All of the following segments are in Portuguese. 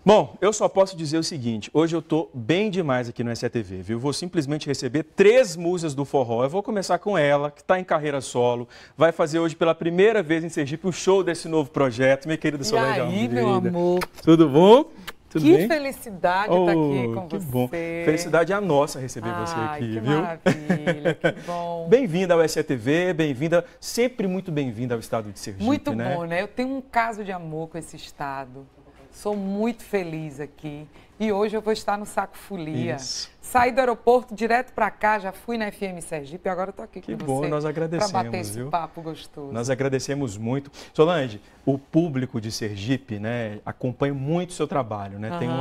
Bom, eu só posso dizer o seguinte, hoje eu estou bem demais aqui no SCTV, viu? Vou simplesmente receber 3 musas do forró. Eu vou começar com ela, que está em carreira solo, vai fazer hoje pela primeira vez em Sergipe o show desse novo projeto. Minha querida Solange Almeida. E aí, meu amor? Tudo bom? Tudo que bem? Felicidade estar aqui com que você. Bom. Felicidade é a nossa receber você aqui, que viu? Maravilha, que bom. Bem-vinda ao SCTV, bem-vinda, sempre muito bem-vinda ao estado de Sergipe, muito né? bom, né? Eu tenho um caso de amor com esse estado. Sou muito feliz aqui e hoje eu vou estar no Saco Folia. Isso. Saí do aeroporto direto para cá, já fui na FM Sergipe e agora estou aqui com você. Que bom, nós agradecemos, para bater esse viu? papo gostoso. Nós agradecemos muito. Solange, o público de Sergipe, né, acompanha muito o seu trabalho, né? Tem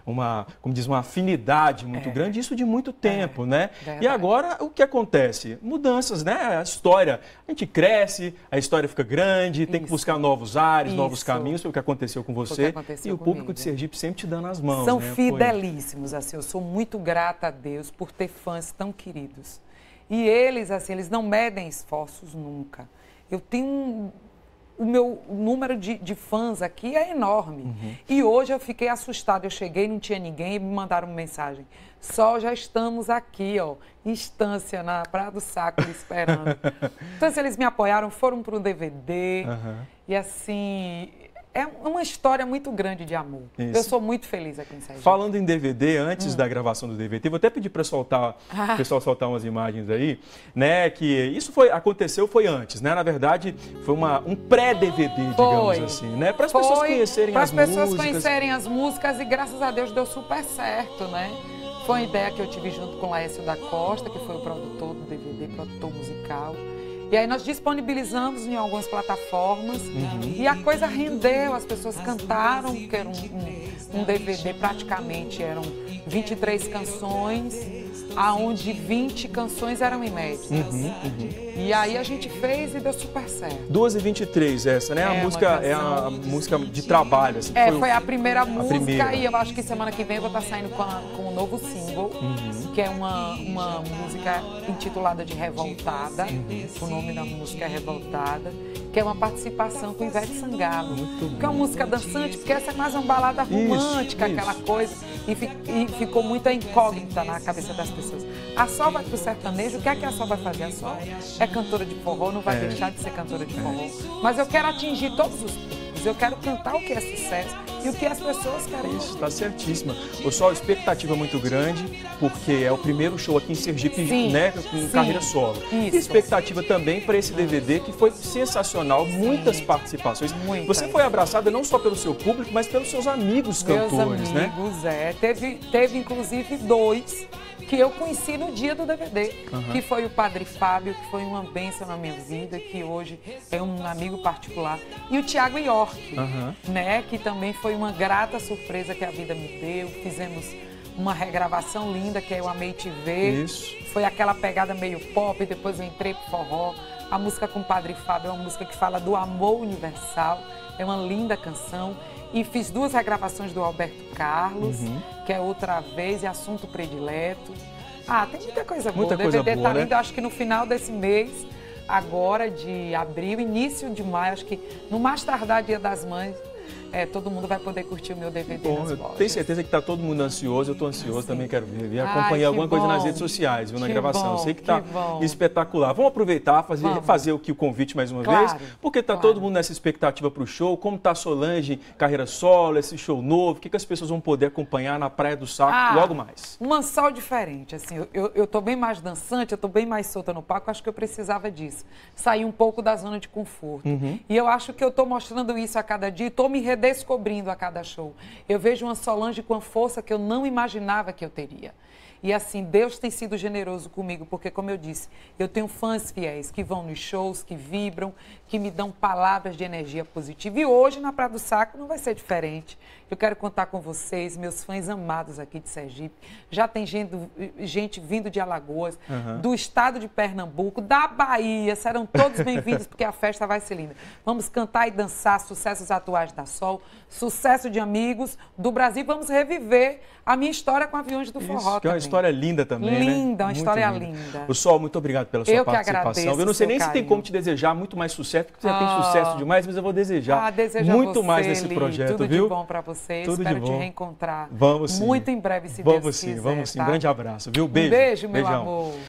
como diz, uma afinidade muito grande, isso de muito tempo, né? Verdade. E agora o que acontece? Mudanças, né? A história, a gente cresce, a história fica grande, tem que buscar novos ares, novos caminhos, foi o que aconteceu com você. E o público de Sergipe sempre te dando as mãos. São né? fidelíssimos, assim, eu sou muito grata a Deus por ter fãs tão queridos. E eles, assim, eles não medem esforços nunca. Eu tenho o meu número de fãs aqui é enorme. E hoje eu fiquei assustada. Eu cheguei, não tinha ninguém e me mandaram uma mensagem. Só já estamos aqui, ó, em Estância, na Praia do Saco, esperando. Então, assim, eles me apoiaram, foram para o DVD. E assim, é uma história muito grande de amor. Isso. Eu sou muito feliz aqui em Sergipe. Falando em DVD, antes da gravação do DVD, vou até pedir para o pessoal soltar umas imagens aí, né? Que isso aconteceu antes, né? Na verdade, foi um pré-DVD, digamos assim, né? Para as pessoas conhecerem as músicas. Para as pessoas conhecerem as músicas e graças a Deus deu super certo, né? Foi uma ideia que eu tive junto com o Laércio da Costa, que foi o produtor do DVD, produtor musical. E aí nós disponibilizamos em algumas plataformas e a coisa rendeu, as pessoas cantaram, que era um DVD praticamente, eram 23 canções, aonde 20 canções eram inéditas. E aí a gente fez e deu super certo. 2h23 essa, né? É a música de trabalho. Assim, foi a primeira música e eu acho que semana que vem eu vou estar saindo com um novo single, que é uma música intitulada de Revoltada. O nome da música é Revoltada, que é uma participação com Ivete Sangalo. Que é uma música dançante, porque essa é mais uma balada romântica, aquela coisa, e ficou muita incógnita na cabeça das pessoas. A Sol vai pro sertanejo, o que é que a Sol vai fazer? A Sol é cantora de forró, não vai deixar de ser cantora de forró. Mas eu quero atingir todos os públicos, eu quero cantar o que é sucesso e o que as pessoas querem. Isso, está certíssima. O Sol, expectativa muito grande, porque é o primeiro show aqui em Sergipe, né, com carreira solo. Isso. E expectativa também para esse DVD, que foi sensacional, muitas participações. Você foi abraçada não só pelo seu público, mas pelos seus amigos cantores, né? Meus amigos, teve inclusive 2 que eu conheci no dia do DVD, que foi o Padre Fábio, que foi uma bênção na minha vida, que hoje é um amigo particular, e o Thiago York, né, que também foi uma grata surpresa que a vida me deu. Fizemos uma regravação linda, que é Eu Amei Te Ver. Isso. Foi aquela pegada meio pop, depois eu entrei pro forró. A música com o Padre Fábio é uma música que fala do amor universal, é uma linda canção. E fiz 2 regravações do Alberto Carlos, que é Outra Vez e Assunto Predileto. Tem muita coisa boa. Muita coisa o DVD boa, tá lindo, né? acho que no final desse mês, agora de abril, início de maio, acho que no mais tardar Dia das Mães, todo mundo vai poder curtir o meu DVD nas lojas. Tenho certeza que está todo mundo ansioso, eu estou ansioso, também quero ver. Acompanhei alguma coisa nas redes sociais, viu, na gravação. Eu sei que está espetacular. Vamos aproveitar, fazer aqui o convite mais uma vez, porque está todo mundo nessa expectativa para o show. Como está a Solange, carreira solo, esse show novo, o que as pessoas vão poder acompanhar na Praia do Saco logo mais? Um sol diferente, assim, eu estou bem mais dançante, eu estou bem mais solta no palco, acho que eu precisava disso. Sair um pouco da zona de conforto. E eu acho que eu estou mostrando isso a cada dia e estou me redescobrindo a cada show. Eu vejo uma Solange com a força que eu não imaginava que eu teria. E assim, Deus tem sido generoso comigo, porque, como eu disse, eu tenho fãs fiéis que vão nos shows, que vibram, que me dão palavras de energia positiva. E hoje, na Praia do Saco, não vai ser diferente. Eu quero contar com vocês, meus fãs amados aqui de Sergipe. Já tem gente vindo de Alagoas, do estado de Pernambuco, da Bahia. Serão todos bem-vindos, porque a festa vai ser linda. Vamos cantar e dançar sucessos atuais da Sol, sucesso de amigos do Brasil. Vamos reviver a minha história com Aviões do Forró que é uma história linda também, linda, né? Uma história linda. O Sol, muito obrigado pela sua participação. Eu não sei nem se tem como te desejar muito mais sucesso, porque você já tem sucesso demais, mas eu vou desejar muito mais nesse projeto, tudo viu? De bom para você. você. Tudo Espero de te bom. reencontrar. Vamos sim. Muito em breve, se Deus quiser. Vamos sim. Tá? Um grande abraço, viu? Beijo. Um beijo, meu Beijão. amor.